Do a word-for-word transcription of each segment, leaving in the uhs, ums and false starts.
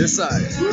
C'est ça.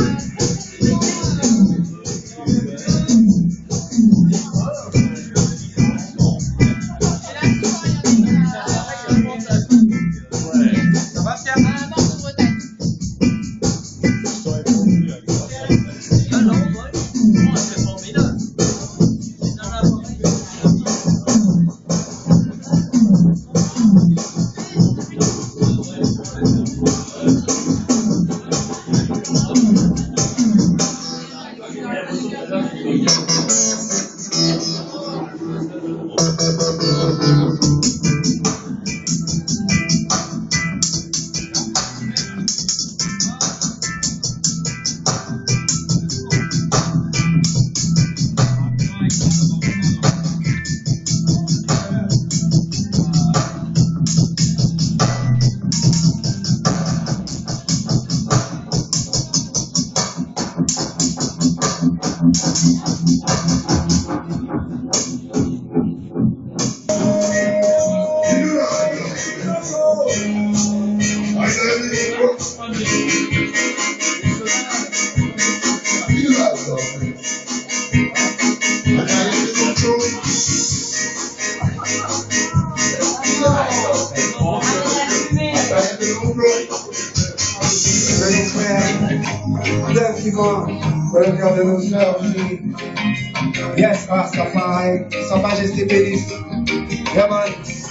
Le cœur de nos sœurs qui, yes, Rastafari, Sa Majesté bénisse. Yeah, man.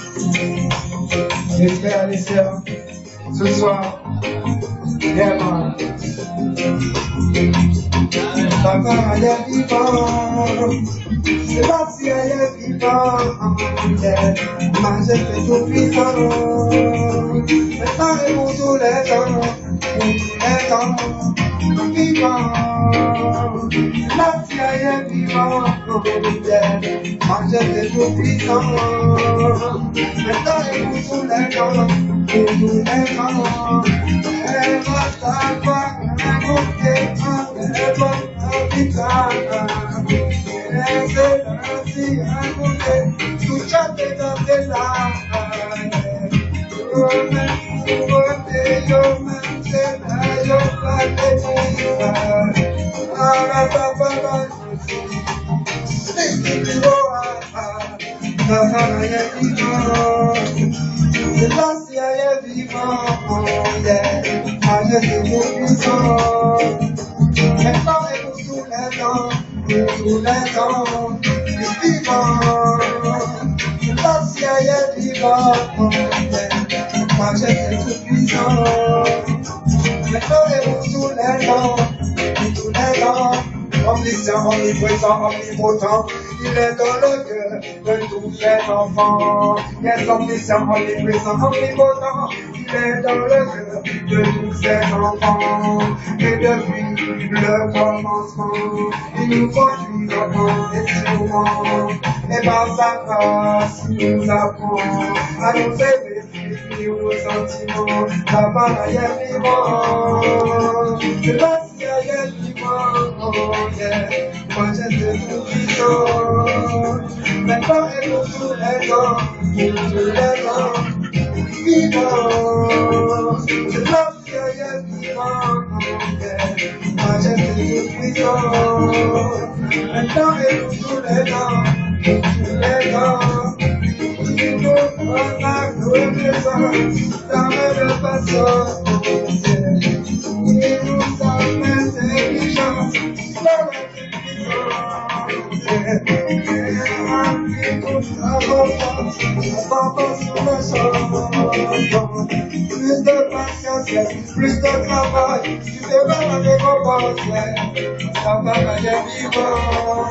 Les frères et les sœurs, ce soir, yeah, man. Papa, il est vivant, Sébastien, il est vivant, yeah. Majesté tout puissant, maintenant et pour tous les temps, pour tous les temps. Vivant, la terre est vivante, Majesté tout puissant, maintenant et pour tous les temps, pour tous les temps, elle va savoir raconter elle va habiter, elle s'est ainsi raconter, tout chanter dans tes larmes, yo même pour voter, yo même c'est là, yo c'est l'ancien est vivant, Majesté tout puissant, maintenant et pour tous les temps, pour tous les temps, vivant, c'est l'ancien est vivant, Majesté tout puissant. Maintenant et pour tous les temps, pour tous les temps, omniscient, omniprésent, omnipotent, il est dans le cœur de tous ses enfants. Yes, omniscient, omniprésent, omnipotent, il est dans le cœur de tous ses enfants. Et depuis le commencement, il nous conduit dans les sûrement. Et par sa grâce, il nous apprend à nous aimer. Nos sentiments, la bataille est vivante, c'est la ciel est vivant, yeah, Majesté tout puissant, maintenant et pour tous les temps, pour tous les temps, vivant, c'est la ciel est vivant, yeah, Majesté tout puissant, maintenant et pour tous les temps, pour tous les temps. On a connaissance, ça me passe au ciel. Il nous amène intelligence, ça va plus de patience, plus de travail, tu te vas la récompense, ça va aller vivant.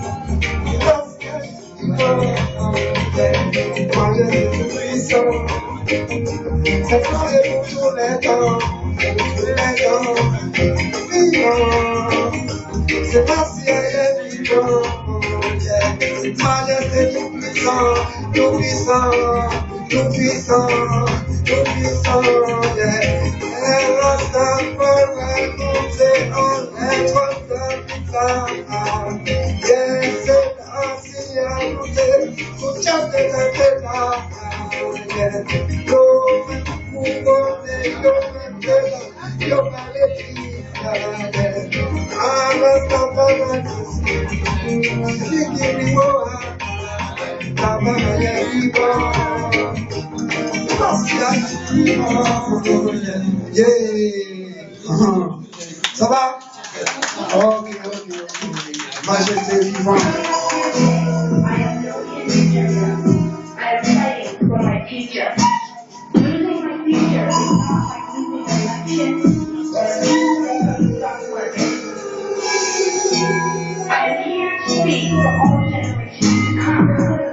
Majesté tout puissant, c'est toi et pour tous les temps, tous les temps, vivant, c'est ma ciel est vivant, Majesté tout puissant, tout puissant, tout puissant, tout puissant, elle reste un peu rencontrée en être d'habitant, c'est l'ancien monté, tout chante dans tes larmes, yo, pour voter, yo, yo, yo, Ça va? Ok, ok, ok. Majesté vivant. I am no Indian. I am fighting for my future. Losing my future is not like losing an election or losing a stock market. I am here to speak for all generations.